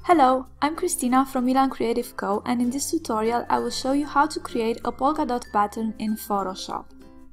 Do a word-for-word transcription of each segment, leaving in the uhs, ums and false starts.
Hello, I'm Christina from Milan Creative Co, and in this tutorial I will show you how to create a polka dot pattern in Photoshop.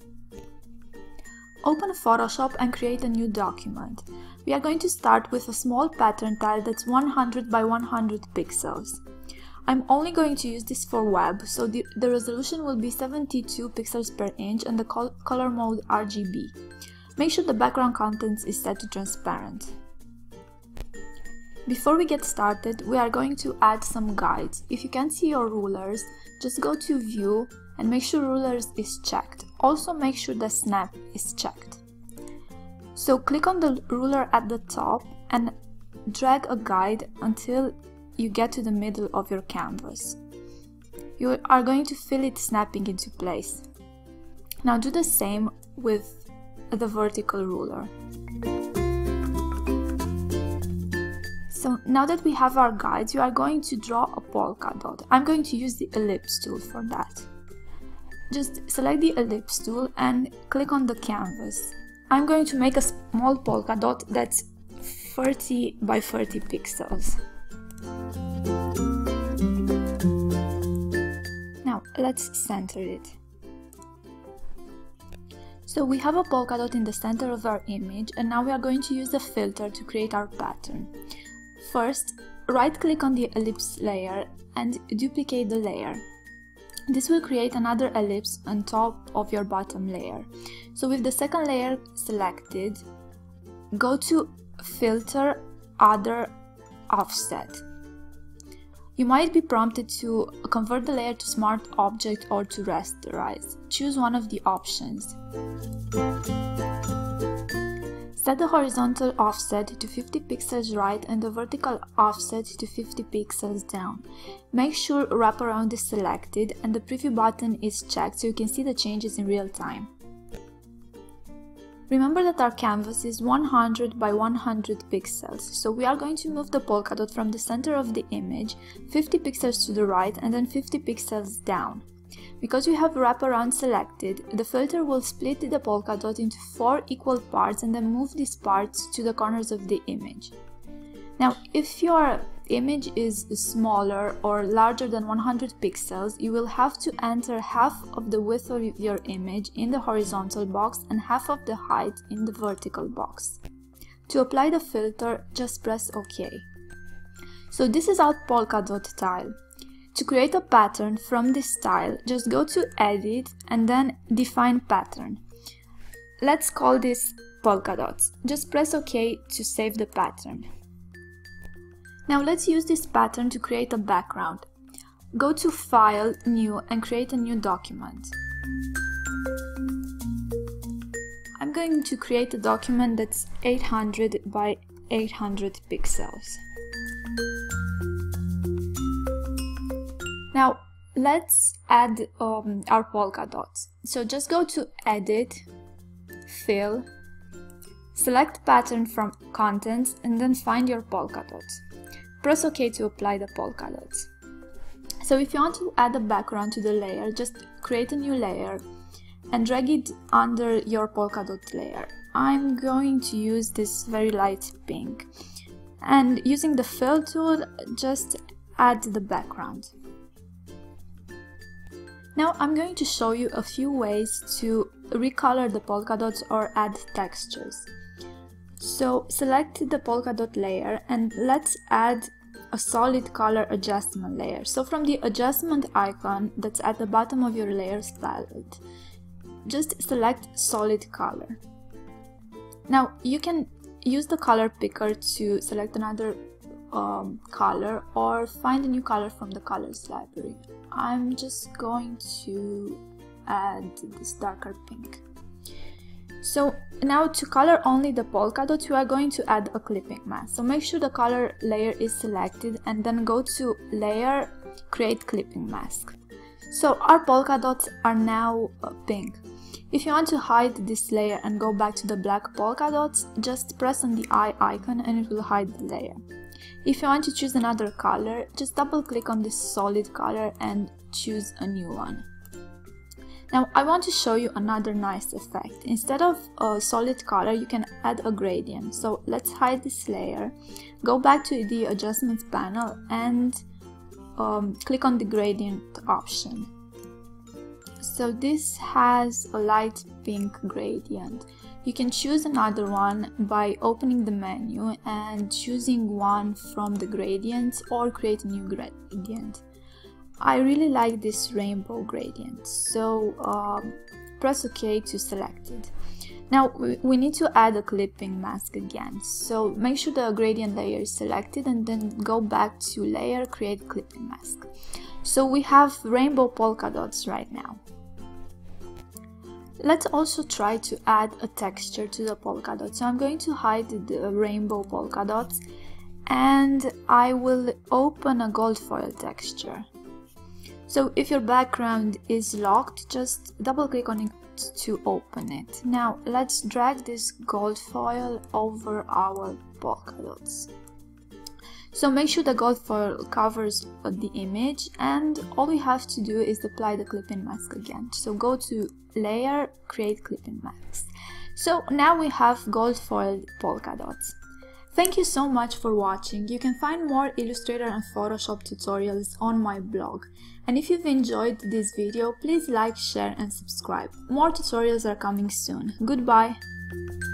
Open Photoshop and create a new document. We are going to start with a small pattern tile that's one hundred by one hundred pixels. I'm only going to use this for web, so the, the resolution will be seventy-two pixels per inch and the col color mode R G B. Make sure the background contents is set to transparent. Before we get started, we are going to add some guides. If you can't see your rulers, just go to View and make sure rulers is checked. Also make sure the snap is checked. So click on the ruler at the top and drag a guide until you get to the middle of your canvas. You are going to feel it snapping into place. Now do the same with the vertical ruler. So now that we have our guides, you are going to draw a polka dot. I'm going to use the ellipse tool for that. Just select the ellipse tool and click on the canvas. I'm going to make a small polka dot that's thirty by thirty pixels. Now let's center it. So we have a polka dot in the center of our image, and now we are going to use the filter to create our pattern. First, right-click on the ellipse layer and duplicate the layer. This will create another ellipse on top of your bottom layer. So with the second layer selected, go to Filter, Other, Offset. You might be prompted to convert the layer to Smart Object or to Rasterize. Choose one of the options. Set the horizontal offset to fifty pixels right and the vertical offset to fifty pixels down. Make sure wraparound is selected and the preview button is checked so you can see the changes in real time. Remember that our canvas is one hundred by one hundred pixels, so we are going to move the polka dot from the center of the image fifty pixels to the right and then fifty pixels down. Because we have wraparound selected, the filter will split the polka dot into four equal parts and then move these parts to the corners of the image. Now, if your image is smaller or larger than one hundred pixels, you will have to enter half of the width of your image in the horizontal box and half of the height in the vertical box. To apply the filter, just press OK. So this is our polka dot tile. To create a pattern from this style, just go to Edit and then Define Pattern. Let's call this polka dots. Just press OK to save the pattern. Now let's use this pattern to create a background. Go to File, New and create a new document. I'm going to create a document that's eight hundred by eight hundred pixels. Now let's add um, our polka dots. So just go to Edit, Fill, select Pattern from Contents and then find your polka dots. Press OK to apply the polka dots. So if you want to add a background to the layer, just create a new layer and drag it under your polka dot layer. I'm going to use this very light pink. And using the Fill tool, just add the background. Now I'm going to show you a few ways to recolor the polka dots or add textures. So select the polka dot layer and let's add a solid color adjustment layer. So from the adjustment icon that's at the bottom of your layers palette, just select solid color. Now you can use the color picker to select another um, color or find a new color from the colors library. I'm just going to add this darker pink. So now to color only the polka dot, you are going to add a clipping mask. So make sure the color layer is selected and then go to Layer, Create Clipping Mask. So our polka dots are now uh, pink. If you want to hide this layer and go back to the black polka dots, just press on the eye icon and it will hide the layer. If you want to choose another color, just double click on this solid color and choose a new one. Now I want to show you another nice effect. Instead of a solid color, you can add a gradient. So let's hide this layer, go back to the adjustments panel and um, click on the gradient option. So this has a light pink gradient. You can choose another one by opening the menu and choosing one from the gradients or create a new gradient. I really like this rainbow gradient, so um, press OK to select it. Now we need to add a clipping mask again, so make sure the gradient layer is selected and then go back to layer, create clipping mask. So we have rainbow polka dots right now. Let's also try to add a texture to the polka dots. So I'm going to hide the rainbow polka dots and I will open a gold foil texture. So if your background is locked, just double click on it to open it. Now let's drag this gold foil over our polka dots. So make sure the gold foil covers the image and all we have to do is apply the clipping mask again. So go to layer, create clipping mask. So now we have gold foil polka dots. Thank you so much for watching. You can find more Illustrator and Photoshop tutorials on my blog. And if you've enjoyed this video, please like, share and subscribe. More tutorials are coming soon. Goodbye!